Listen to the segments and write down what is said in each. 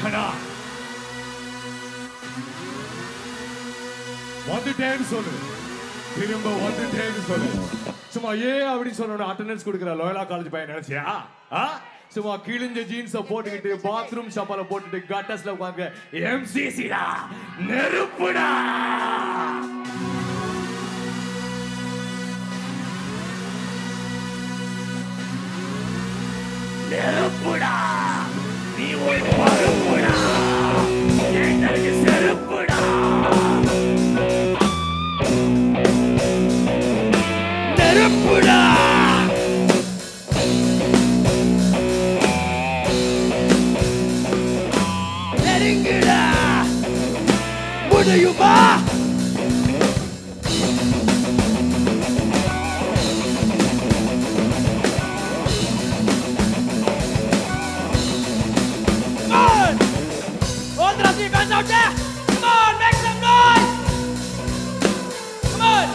அண்ணா வந்துட்டேன்னு சொல்லு, திரும்ப வந்துட்டேன்னு சொல்லு. சும்மா அப்படின்னு சொன்ன அட்டெண்டன்ஸ் கொடுக்குற லோயலா காலேஜ் பையன் நினைச்சியா? சும்மா கிழிஞ்ச ஜீன்ஸ போட்டுக்கிட்டு பாத்ரூம் ஷாப்பால போட்டுட்டு கட்டஸ்ல உட்காந்து எம்சிசிடா நெருப்புடா. நெருப்புடா நீ ஒரு பருப்புடா, எனக்கு செருப்புடா. நெருப்புடா நெருங்குடா முடியுமா? All the defense out there! Come on, make some noise! Come on!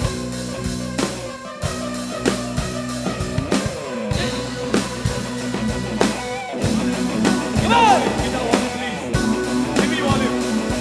Come on! Get that volume, please. Give me volume.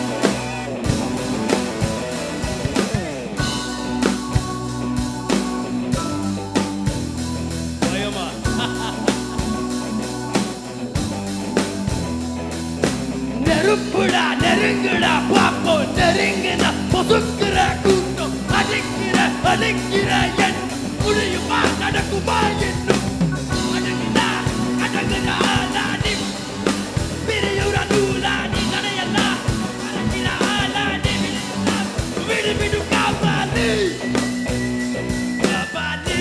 நெருப்புடா நெருங்குடா பாப்போம், நெருங்குனா பொசுக்குற கூட்டம், அடிக்கிற என் முடியுமா நடக்குமா என்னும் அடங்குடா அடங்குடா நாடி பிரியுற நூலாடி நடையல்லா அடங்கிற ஆளாடி விடு விடு காப்பாளி காப்பாளி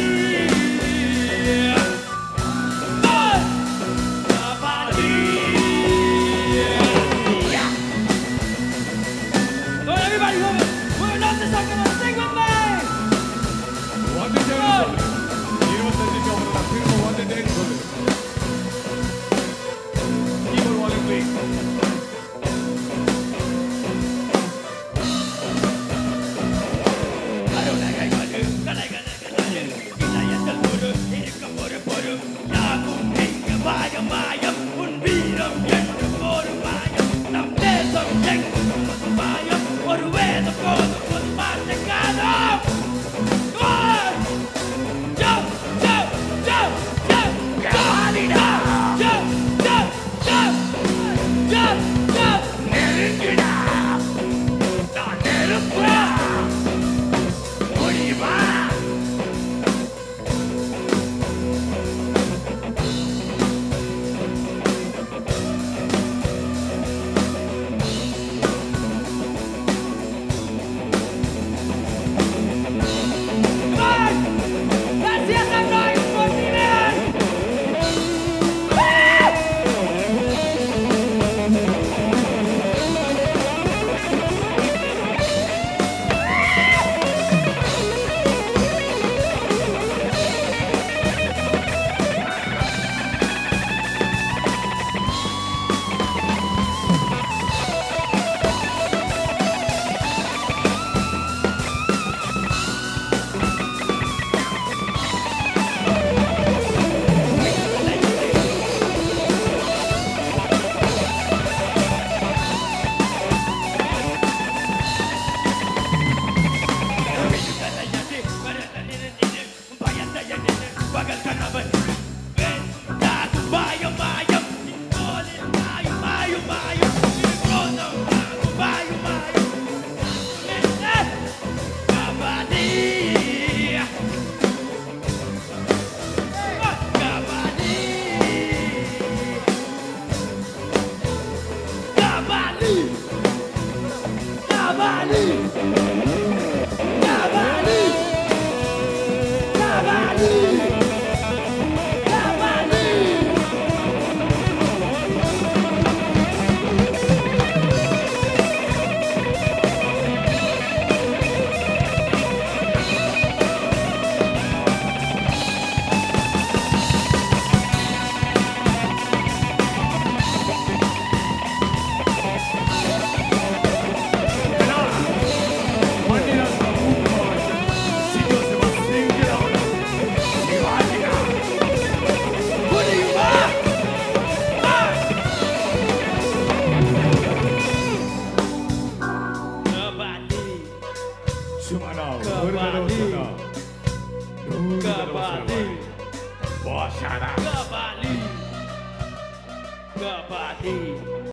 ஒரு தடவை சொன்னா நூறு தடவை Kembali, சொல்லுவாரு. Boss, shut up. kembali, kembali.